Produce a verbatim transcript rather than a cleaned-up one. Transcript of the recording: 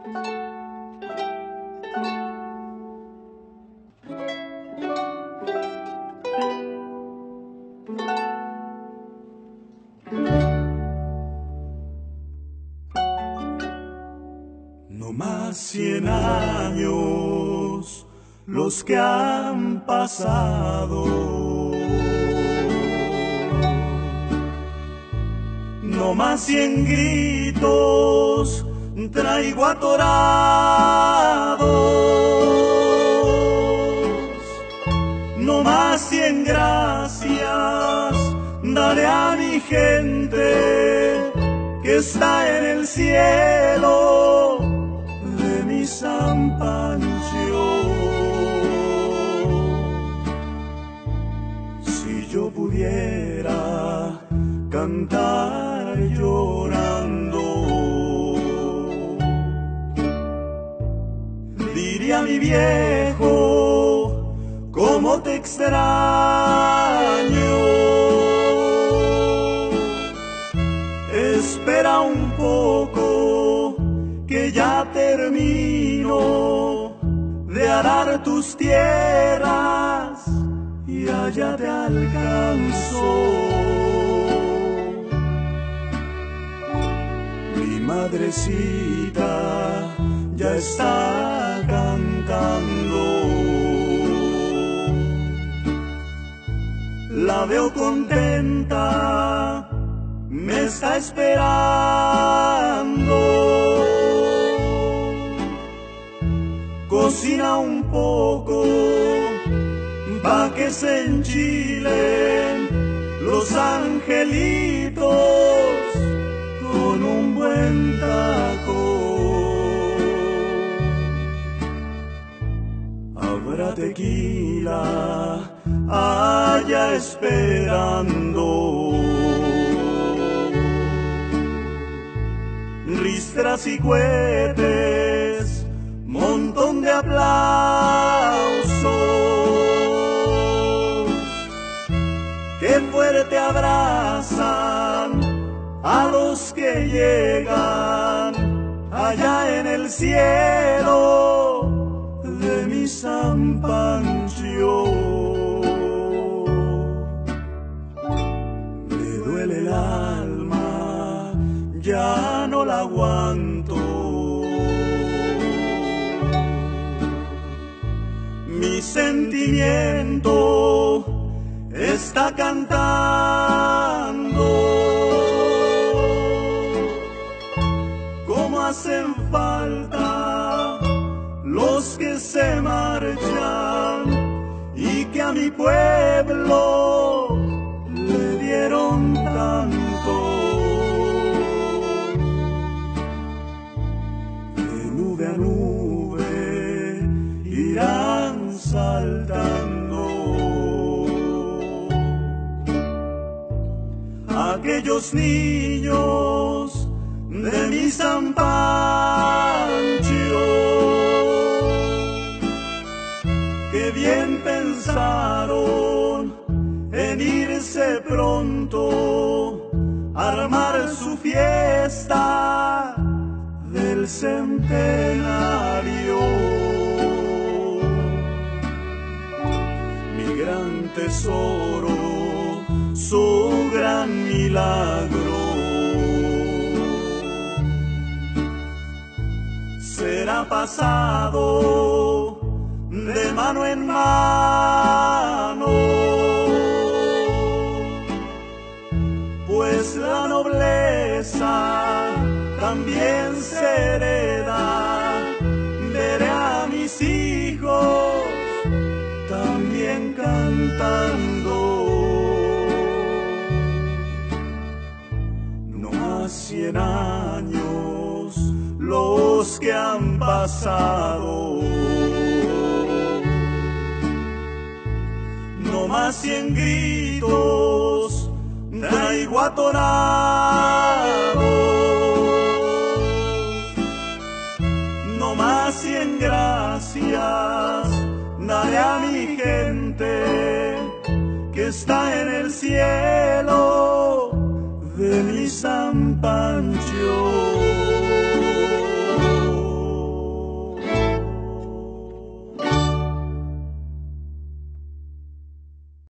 No más cien años los que han pasado, no más cien gritos traigo atorados, no más cien gracias daré a mi gente que está en el cielo de mi San Pancho. Si yo pudiera cantar llorando, diría a mi viejo, cómo te extraño. Espera un poco, que ya termino de arar tus tierras y allá te alcanzo. Mi madrecita ya está cantando, la veo contenta, me está esperando. Cocina un poco pa' que se enchilen los angelitos con un buen taco. Habrá tequila allá esperando, ristras y cohetes, montón de aplausos. Qué fuerte abrazan a los que llegan allá en el cielo de mi San Pancho. Me duele el alma, ya no la aguanto. Mi sentimiento está cantando. Cómo hacen falta los que se marchan y que a mi pueblo le dieron tanto. De nube a nube irán saltando aquellos niños de mi San Pancho, que bien pensaron en irse pronto a armar su fiesta del centenario. Mi gran tesoro, su gran milagro, será pasado de mano en mano, pues la nobleza también se hereda. Veré a mis hijos también cantando. No más cien años los que han pasado, no más cien gritos traigo atorados, no más cien gracias daré a mi gente que está en el cielo de mi San Pancho.